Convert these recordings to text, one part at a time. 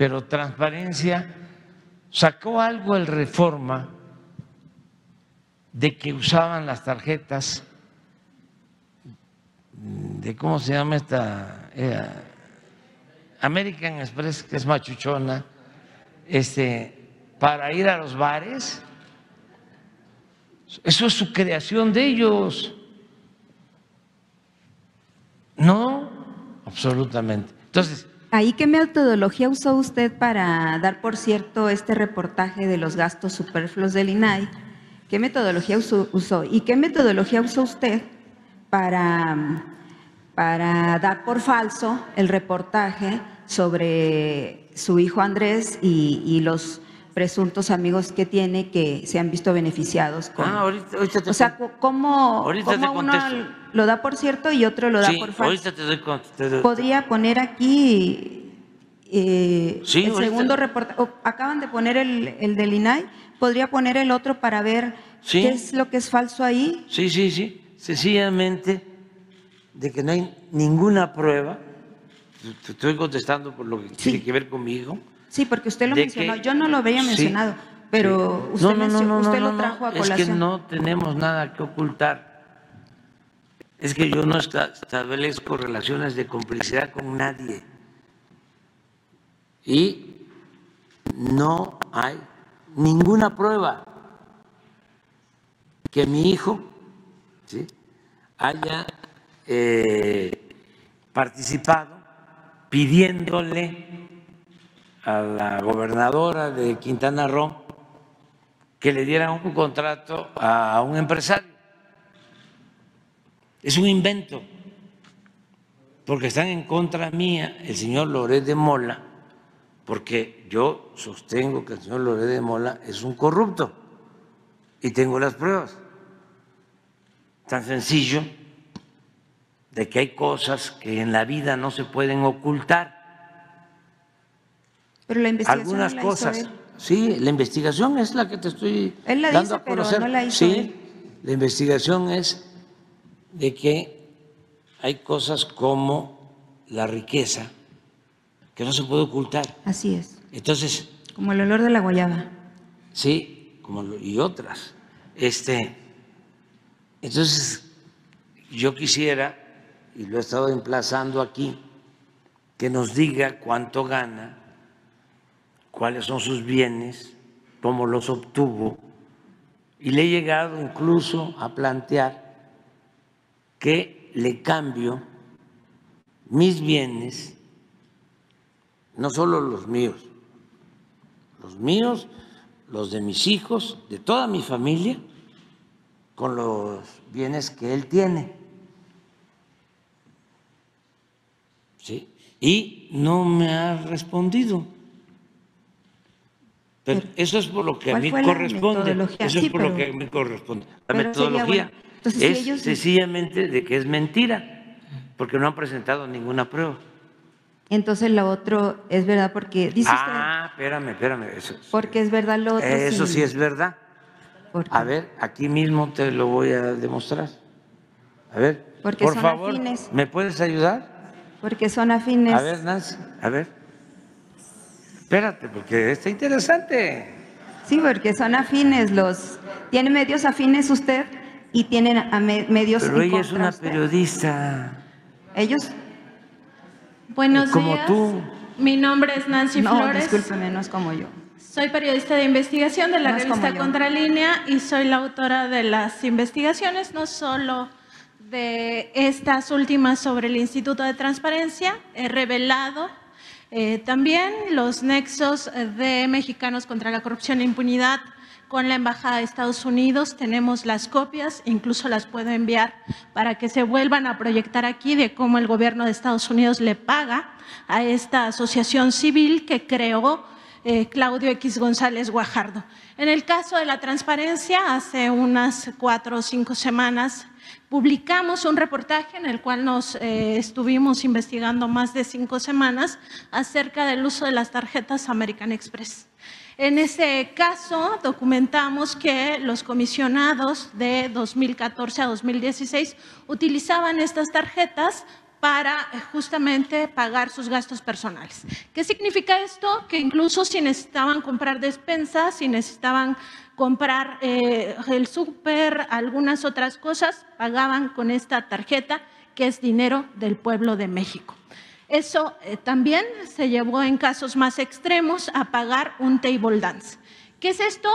pero Transparencia sacó algo el Reforma de que usaban las tarjetas de, ¿cómo se llama esta? American Express, que es machuchona, para ir a los bares. Eso es su creación de ellos. No, absolutamente. Entonces, ¿ahí qué metodología usó usted para dar por cierto este reportaje de los gastos superfluos del INAI? ¿Qué metodología usó? ¿Y qué metodología usó usted para dar por falso el reportaje sobre su hijo Andrés y los presuntos amigos que tiene que se han visto beneficiados con… ahorita te, o sea, ¿cómo uno lo da por cierto y otro lo da por falso? Ahorita te doy. ¿Podría poner aquí el ahorita. segundo reportaje? Acaban de poner el del INAI. ¿Podría poner el otro para ver qué es lo que es falso ahí? Sí. Sencillamente de que no hay ninguna prueba. Te estoy contestando por lo que tiene que ver conmigo. Sí, porque usted lo mencionó. Yo no lo había mencionado, pero usted, usted lo trajo a colación. Es que no tenemos nada que ocultar. Es que yo no establezco relaciones de complicidad con nadie. Y no hay ninguna prueba que mi hijo haya participado pidiéndole a la gobernadora de Quintana Roo que le dieran un contrato a un empresario. Es un invento, porque están en contra mía el señor Loret de Mola, porque yo sostengo que el señor Loret de Mola es un corrupto y tengo las pruebas. Tan sencillo de que hay cosas que en la vida no se pueden ocultar. Pero la investigación algunas no la cosas, hizo él. Sí, la investigación es la que te estoy él la dando dice, a conocer. Pero no la hizo sí, él. La investigación es de que hay cosas como la riqueza que no se puede ocultar. Así es. Entonces, como el olor de la guayaba. Sí, y otras. Entonces, yo quisiera, y lo he estado emplazando aquí, que nos diga cuánto gana, cuáles son sus bienes, cómo los obtuvo, y le he llegado incluso a plantear que le cambio mis bienes, no solo los míos, los de mis hijos, de toda mi familia, con los bienes que él tiene. ¿Sí? Y no me ha respondido. Pero eso es por lo que a mí corresponde. Eso es por lo que a mí corresponde. La metodología es sencillamente de que es mentira, porque no han presentado ninguna prueba. Entonces lo otro es verdad porque dice usted… espérame. Porque es verdad lo otro. Eso sí es verdad. A ver, aquí mismo te lo voy a demostrar. A ver, porque por son favor, afines. ¿me puedes ayudar? Porque son afines. A ver, Nancy, a ver. Espérate, porque está interesante. Sí, porque son afines ¿Tiene medios afines usted y tienen medios Pero ella en es una periodista. ¿Ellos? Buenos como días. Tú. Mi nombre es Nancy Flores. Discúlpeme, no es como yo. Soy periodista de investigación de la revista Contralínea y soy la autora de las investigaciones, no solo de estas últimas sobre el Instituto de Transparencia. He revelado también los nexos de Mexicanos contra la Corrupción e Impunidad con la Embajada de Estados Unidos. Tenemos las copias, incluso las puedo enviar para que se vuelvan a proyectar aquí de cómo el gobierno de Estados Unidos le paga a esta asociación civil que creó Claudio X González Guajardo. En el caso de la transparencia, hace unas 4 o 5 semanas publicamos un reportaje en el cual nos estuvimos investigando más de 5 semanas acerca del uso de las tarjetas American Express. En ese caso documentamos que los comisionados de 2014 a 2016 utilizaban estas tarjetas para justamente pagar sus gastos personales. ¿Qué significa esto? Que incluso si necesitaban comprar despensas, si necesitaban comprar el súper, algunas otras cosas, pagaban con esta tarjeta que es dinero del pueblo de México. Eso también se llevó en casos más extremos a pagar un table dance. ¿Qué es esto?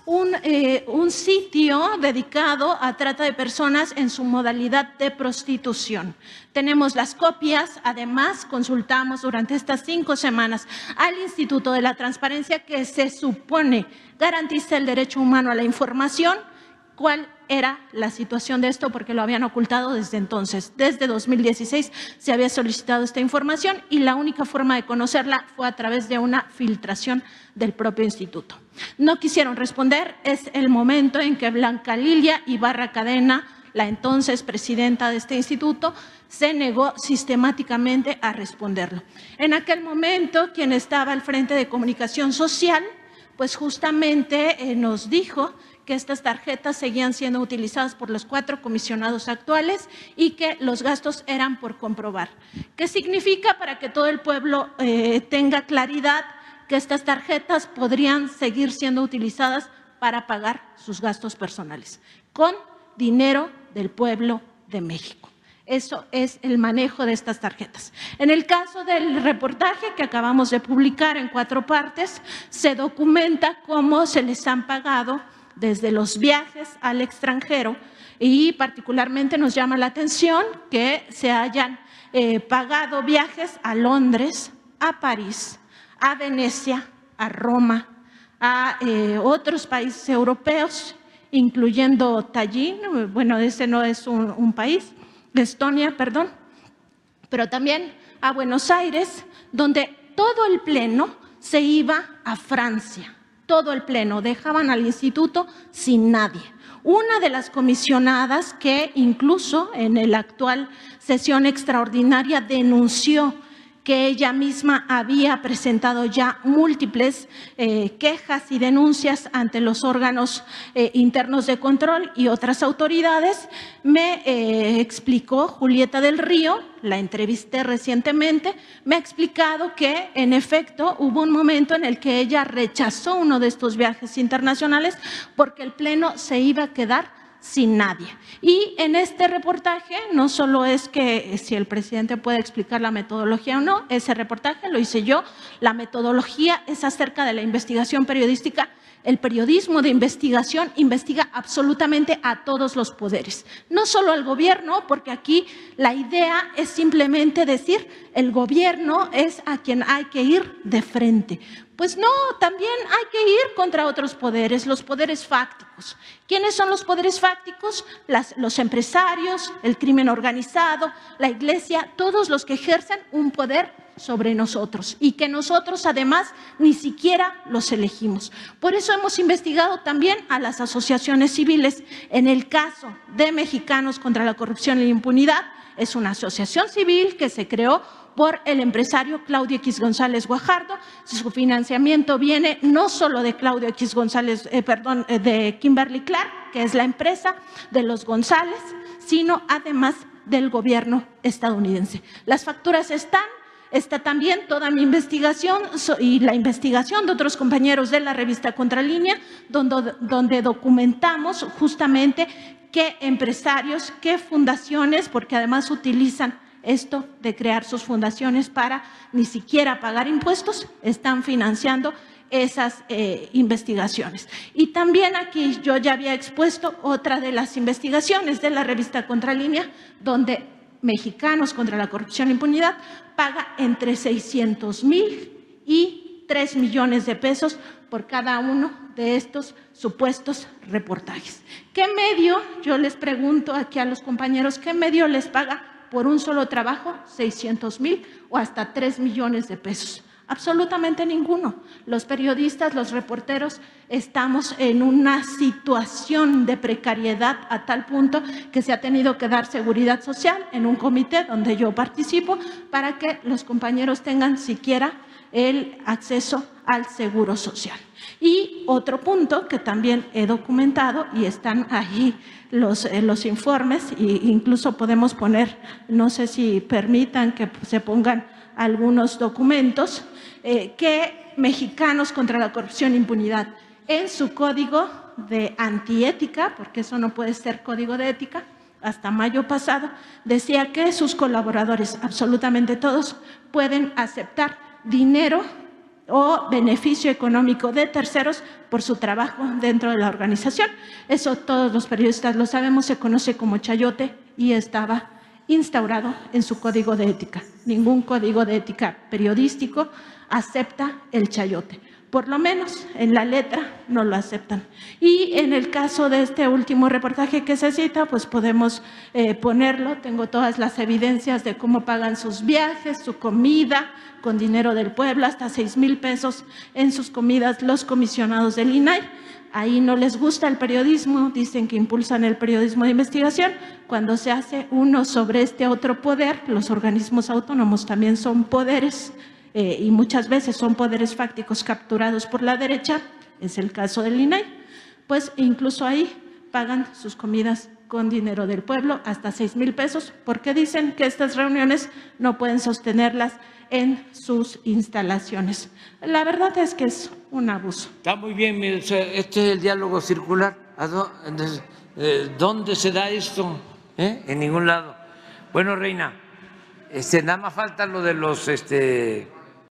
Un sitio dedicado a trata de personas en su modalidad de prostitución. Tenemos las copias, además consultamos durante estas 5 semanas al Instituto de la Transparencia, que se supone garantiza el derecho humano a la información. ¿Cuál era la situación de esto? Porque lo habían ocultado desde entonces. Desde 2016 se había solicitado esta información y la única forma de conocerla fue a través de una filtración del propio instituto. No quisieron responder. Es el momento en que Blanca Lilia Ibarra Cadena, la entonces presidenta de este instituto, se negó sistemáticamente a responderlo. En aquel momento, quien estaba al frente de comunicación social, pues justamente nos dijo que estas tarjetas seguían siendo utilizadas por los 4 comisionados actuales y que los gastos eran por comprobar. ¿Qué significa? Para que todo el pueblo tenga claridad, que estas tarjetas podrían seguir siendo utilizadas para pagar sus gastos personales con dinero del pueblo de México. Eso es el manejo de estas tarjetas. En el caso del reportaje que acabamos de publicar en 4 partes, se documenta cómo se les han pagado desde los viajes al extranjero, y particularmente nos llama la atención que se hayan pagado viajes a Londres, a París, a Venecia, a Roma, a otros países europeos, incluyendo Tallinn, bueno, ese no es un país, Estonia, perdón, pero también a Buenos Aires, donde todo el pleno se iba a Francia. Todo el pleno, dejaban al instituto sin nadie. Una de las comisionadas que incluso en la actual sesión extraordinaria denunció que ella misma había presentado ya múltiples quejas y denuncias ante los órganos internos de control y otras autoridades, me explicó, Julieta del Río, la entrevisté recientemente, me ha explicado que en efecto hubo un momento en el que ella rechazó uno de estos viajes internacionales porque el pleno se iba a quedar sin nadie. Y en este reportaje no solo es que si el presidente puede explicar la metodología o no, ese reportaje lo hice yo, la metodología es acerca de la investigación periodística. El periodismo de investigación investiga absolutamente a todos los poderes, no solo al gobierno, porque aquí la idea es simplemente decir el gobierno es a quien hay que ir de frente. Pues no, también hay que ir contra otros poderes, los poderes fácticos. ¿Quiénes son los poderes fácticos? Los empresarios, el crimen organizado, la iglesia, todos los que ejercen un poder sobre nosotros y que nosotros además ni siquiera los elegimos. Por eso hemos investigado también a las asociaciones civiles. En el caso de Mexicanos contra la Corrupción y la Impunidad, es una asociación civil que se creó por el empresario Claudio X González Guajardo. Su financiamiento viene no solo de Claudio X González, de Kimberly Clark, que es la empresa de los González, sino además del gobierno estadounidense. Las facturas están. Está también toda mi investigación y la investigación de otros compañeros de la revista Contralínea, donde documentamos justamente qué empresarios, qué fundaciones, porque además utilizan esto de crear sus fundaciones para ni siquiera pagar impuestos, están financiando esas investigaciones. Y también aquí yo ya había expuesto otra de las investigaciones de la revista Contralínea, donde Mexicanos contra la Corrupción e Impunidad paga entre 600,000 y 3 millones de pesos por cada uno de estos supuestos reportajes. ¿Qué medio, yo les pregunto aquí a los compañeros, qué medio les paga por un solo trabajo 600,000 o hasta 3 millones de pesos? Absolutamente ninguno. Los periodistas, los reporteros, estamos en una situación de precariedad a tal punto que se ha tenido que dar seguridad social en un comité donde yo participo para que los compañeros tengan siquiera el acceso al Seguro Social. Y otro punto que también he documentado, y están ahí los informes, e incluso podemos poner, no sé si permitan que se pongan algunos documentos, que Mexicanos contra la Corrupción e Impunidad en su código de antiética, porque eso no puede ser código de ética, hasta mayo pasado, decía que sus colaboradores, absolutamente todos, pueden aceptar dinero o beneficio económico de terceros por su trabajo dentro de la organización. Eso todos los periodistas lo sabemos, se conoce como chayote y estaba instaurado en su código de ética. Ningún código de ética periodístico acepta el chayote. Por lo menos en la letra no lo aceptan. Y en el caso de este último reportaje que se cita, pues podemos ponerlo. Tengo todas las evidencias de cómo pagan sus viajes, su comida, con dinero del pueblo, hasta 6,000 pesos en sus comidas los comisionados del INAI. Ahí no les gusta el periodismo, dicen que impulsan el periodismo de investigación. Cuando se hace uno sobre este otro poder, los organismos autónomos también son poderes, y muchas veces son poderes fácticos capturados por la derecha, es el caso del INAI, pues incluso ahí pagan sus comidas con dinero del pueblo, hasta 6,000 pesos, porque dicen que estas reuniones no pueden sostenerlas en sus instalaciones. La verdad es que es un abuso. Está muy bien, este es el diálogo circular. ¿Dónde se da esto? En ningún lado. Bueno, Reina, nada más falta lo de los